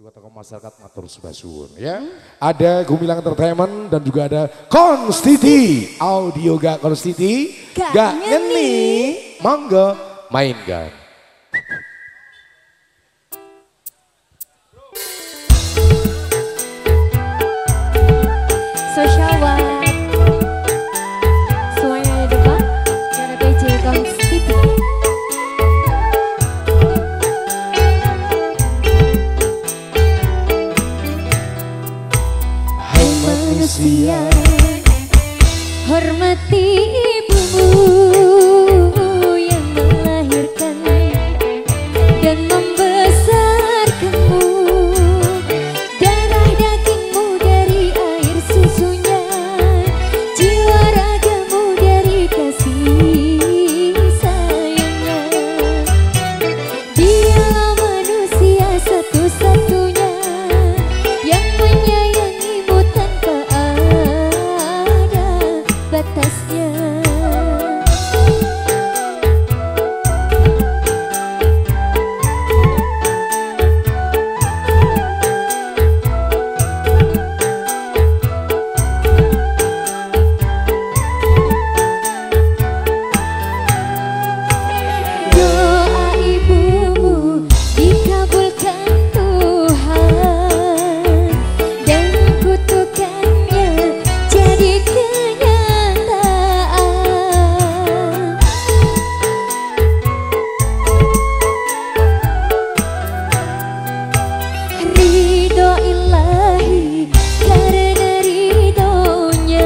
juga tokoh masyarakat matur suwun ya. Ada Gumilang Entertainment dan juga ada Konstiti. Audio gak Konstiti, gak ngeni. Monggo mainkan. Social One. Semuanya di depan. Ada PJ Konstiti. Hai manusia, hormati ibumu yang melahirkan dan membesarkanmu. Darah dagingmu dari air susunya, jiwa ragamu dari kasih sayangnya. Dialah manusia satu-satunya yang menyayangimu tanpa ada batasnya. Doa ibumu dikabulkan Tuhan dan kutukannya jadi kenyataan. Ridho ilahi karena ridhonya,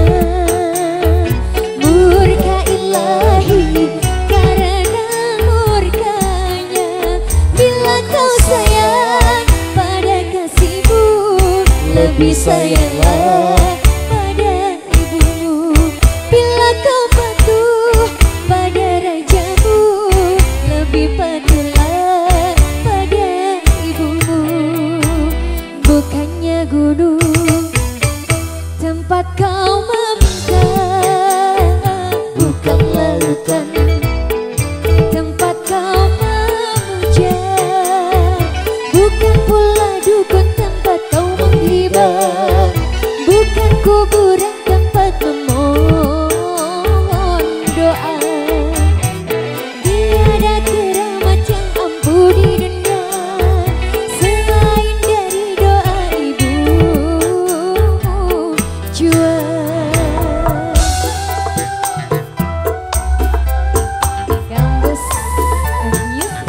murka ilahi karena murkanya. Bila kau sayang pada kasihmu, lebih sayanglah pada ibumu. Bila kau patuh pada rajamu, lebih patuhlah pada ibumu. Bukannya gunung tempat kau meminta, bukan lautan tempat kau memuja, bukan pula dukun tempat kau menghibah, bukan kuburan tempat memohon doa. Tiada keramat yang ampuh di dunia selain dari doa ibumu jua. Gambus music.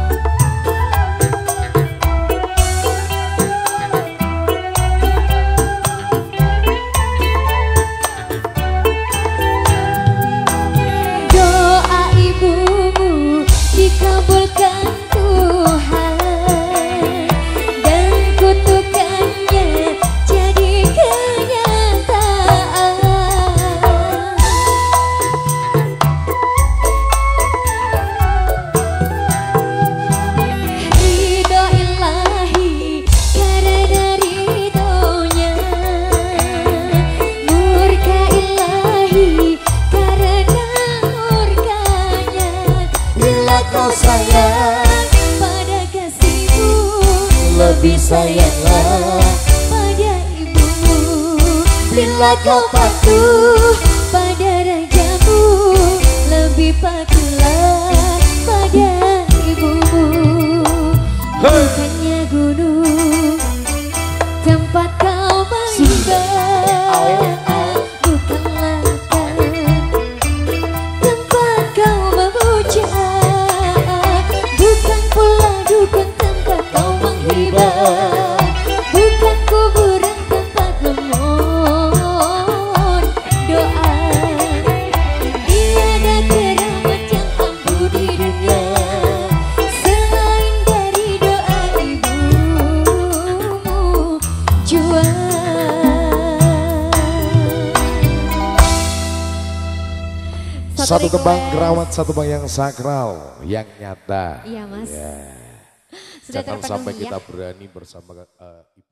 Doa ibumu dikabulkan Tuhan dan kutukannya jadi kenyataan. Ridho ilahi karena ridhonya, murka ilahi karena murkanya. Bila kau sayang pada kasihmu, lebih sayanglah pada ibumu. Bila kau patuh pada rajamu, lebih patuhlah pada ibumu. Bukannya gunung tempat kau menghibah, bukan lautan tempat kau memuja, bukan pula dukun tempat kau menghibah, bukan kuburan tempat memohon doa. Tiada keramat yang ampuh di dunia selain dari doa ibumu jua. satu tembang kerawat, satu tembang yang sakral, yang nyata. Iya Mas. Ya. Sudah Jangan terpenuhi sampai ya. kita berani bersama ibu.